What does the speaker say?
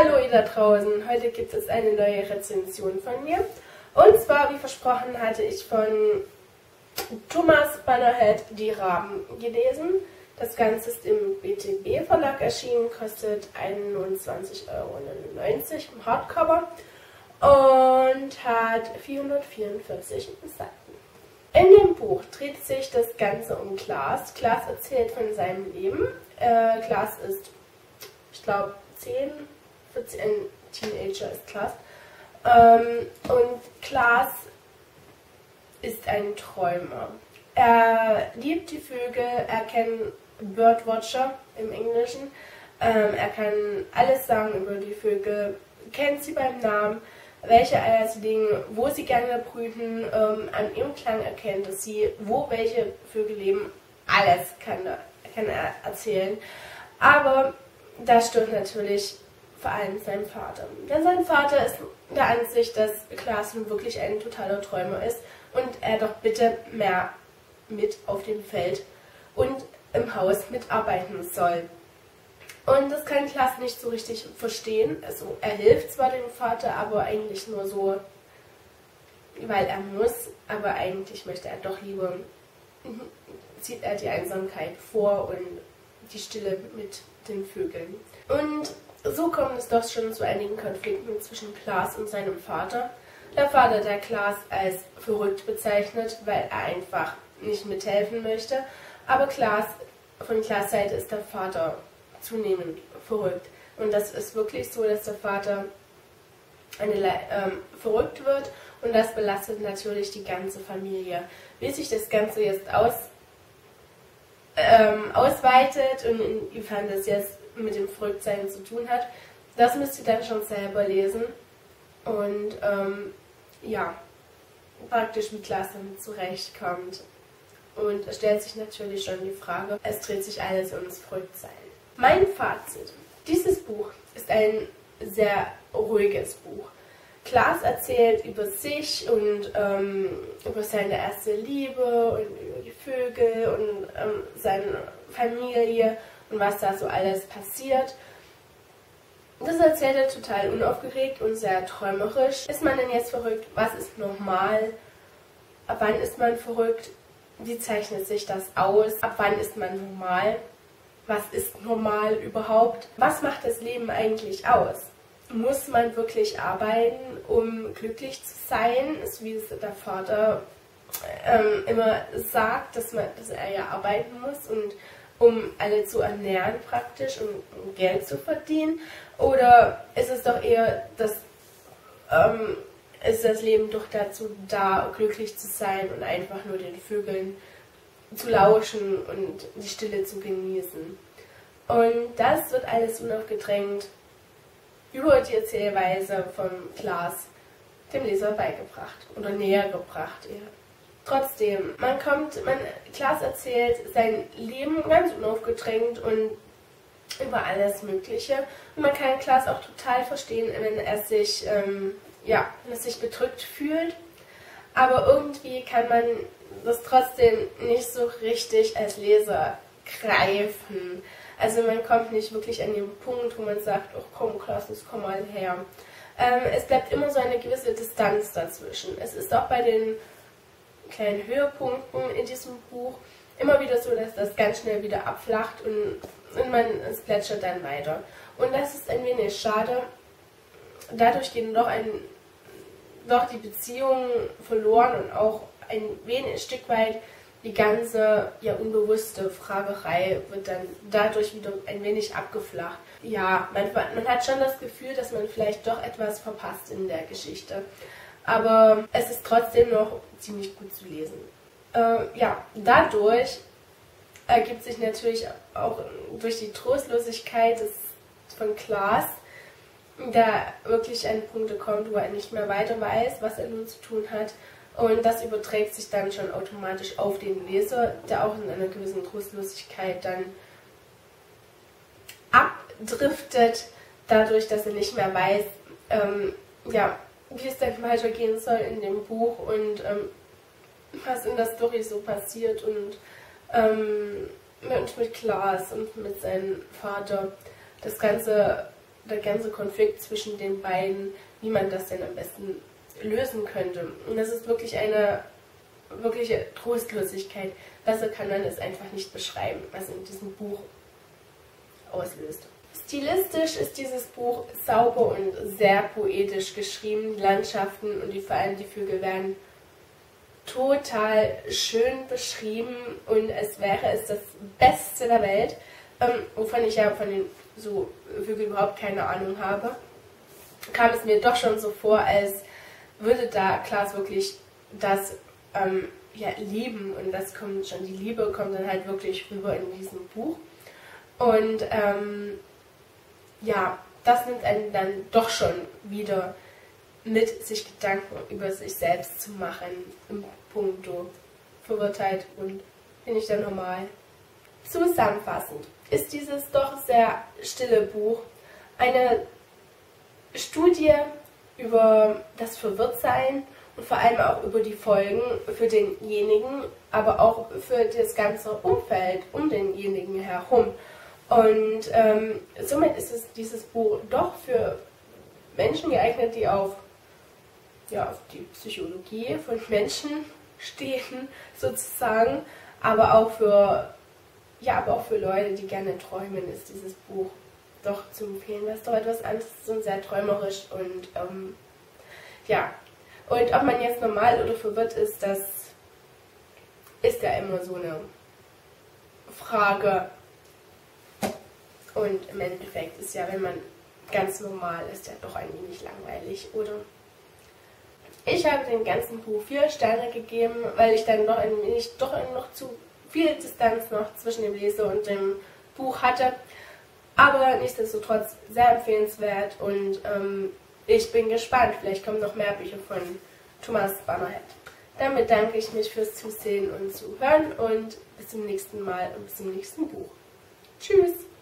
Hallo ihr da draußen, heute gibt es eine neue Rezension von mir. Und zwar, wie versprochen, hatte ich von Thomas Bannerhead die Raben gelesen. Das Ganze ist im BTB Verlag erschienen, kostet 21,99 € im Hardcover und hat 444 Seiten. In dem Buch dreht sich das Ganze um Klaas. Klaas erzählt von seinem Leben. Klaas ist, ich glaube, 10, 14, ein Teenager ist Klaas. Und Klaas ist ein Träumer. Er liebt die Vögel, er kennt Birdwatcher im Englischen. Er kann alles sagen über die Vögel, kennt sie beim Namen, welche Eier sie legen, wo sie gerne brüten, an ihrem Klang erkennt dass sie, wo welche Vögel leben. Alles kann er erzählen. Aber das stört natürlich vor allem seinen Vater. Denn sein Vater ist der Ansicht, dass Klaas nun wirklich ein totaler Träumer ist und er doch bitte mehr mit auf dem Feld und im Haus mitarbeiten soll. Und das kann Klaas nicht so richtig verstehen. Also er hilft zwar dem Vater, aber eigentlich nur so, weil er muss, aber eigentlich möchte er doch lieber, zieht er die Einsamkeit vor und die Stille mit den Vögeln. Und so kommt es doch schon zu einigen Konflikten zwischen Klaas und seinem Vater. Der Vater, der Klaas als verrückt bezeichnet, weil er einfach nicht mithelfen möchte. Aber von Klaas Seite ist der Vater zunehmend verrückt. Und das ist wirklich so, dass der Vater verrückt wird und das belastet natürlich die ganze Familie. Wie sich das Ganze jetzt ausweitet und inwiefern das jetzt mit dem Verrücktsein zu tun hat, das müsst ihr dann schon selber lesen. Und ja, praktisch wie Klaas damit zurechtkommt. Und es stellt sich natürlich schon die Frage, es dreht sich alles ums Verrücktsein. Mein Fazit. Dieses Buch ist ein sehr ruhiges Buch. Klaas erzählt über sich und über seine erste Liebe und über die Vögel und seine Familie und was da so alles passiert. Das erzählt er total unaufgeregt und sehr träumerisch. Ist man denn jetzt verrückt? Was ist normal? Ab wann ist man verrückt? Wie zeichnet sich das aus? Ab wann ist man normal? Was ist normal überhaupt? Was macht das Leben eigentlich aus? Muss man wirklich arbeiten, um glücklich zu sein? Ist wie es der Vater immer sagt, dass er ja arbeiten muss und um alle zu ernähren praktisch und um Geld zu verdienen? Oder ist es doch eher, ist das Leben doch dazu da, glücklich zu sein und einfach nur den Vögeln zu lauschen und die Stille zu genießen? Und das wird alles unaufgedrängt über die Erzählweise von Klaas dem Leser beigebracht oder näher gebracht eher. Trotzdem, Klaas erzählt sein Leben ganz unaufgedrängt und über alles Mögliche. Und man kann Klaas auch total verstehen, wenn er sich bedrückt fühlt. Aber irgendwie kann man das trotzdem nicht so richtig als Leser greifen. Also man kommt nicht wirklich an den Punkt, wo man sagt, oh komm Klaas, komm mal her. Es bleibt immer so eine gewisse Distanz dazwischen. Es ist auch bei den kleinen Höhepunkten in diesem Buch immer wieder so, dass das ganz schnell wieder abflacht und es plätschert dann weiter. Und das ist ein wenig schade. Dadurch gehen doch die Beziehungen verloren und auch ein Stück weit die ganze unbewusste Fragerei wird dann dadurch wieder ein wenig abgeflacht. Ja, man hat schon das Gefühl, dass man vielleicht doch etwas verpasst in der Geschichte. Aber es ist trotzdem noch ziemlich gut zu lesen. Dadurch ergibt sich natürlich auch durch die Trostlosigkeit von Klaas, da wirklich an Punkte kommt, wo er nicht mehr weiter weiß, was er nun zu tun hat. Und das überträgt sich dann schon automatisch auf den Leser, der auch in einer gewissen Trostlosigkeit dann abdriftet, dadurch, dass er nicht mehr weiß, wie es dann weitergehen soll in dem Buch und was in der Story so passiert und mit Klaas und mit seinem Vater. Das Ganze der ganze Konflikt zwischen den beiden, wie man das denn am besten lösen könnte. Und das ist wirklich eine wirkliche Trostlosigkeit. Besser kann man es einfach nicht beschreiben, was in diesem Buch auslöst. Stilistisch ist dieses Buch sauber und sehr poetisch geschrieben. Die Landschaften und vor allem die Vögel werden total schön beschrieben und es wäre es das Beste der Welt, wovon ich ja von den so Vögeln überhaupt keine Ahnung habe, kam es mir doch schon so vor, als würde da Klaas wirklich das ja, lieben, und das kommt schon, die Liebe kommt dann halt wirklich rüber in diesem Buch. Und ja, das nimmt einen dann doch schon wieder mit, sich Gedanken über sich selbst zu machen, im Punkto Verwirrtheit und bin ich dann normal. Zusammenfassend ist dieses doch sehr stille Buch eine Studie über das Verwirrtsein und vor allem auch über die Folgen für denjenigen, aber auch für das ganze Umfeld um denjenigen herum. Und somit ist es dieses Buch doch für Menschen geeignet, die auf die Psychologie von Menschen stehen, sozusagen, aber auch für Leute, die gerne träumen, ist dieses Buch doch zu empfehlen, weil es doch etwas anderes ist und sehr träumerisch und ja. Und ob man jetzt normal oder verwirrt ist, das ist ja immer so eine Frage. Und im Endeffekt ist ja, wenn man ganz normal ist, ja doch ein wenig langweilig, oder? Ich habe dem ganzen Buch 4 Sterne gegeben, weil ich dann doch noch zu viel Distanz noch zwischen dem Leser und dem Buch hatte. Aber nichtsdestotrotz sehr empfehlenswert und ich bin gespannt. Vielleicht kommen noch mehr Bücher von Thomas Bannerhead. Dann bedanke ich mich fürs Zusehen und Zuhören und bis zum nächsten Mal und bis zum nächsten Buch. Tschüss!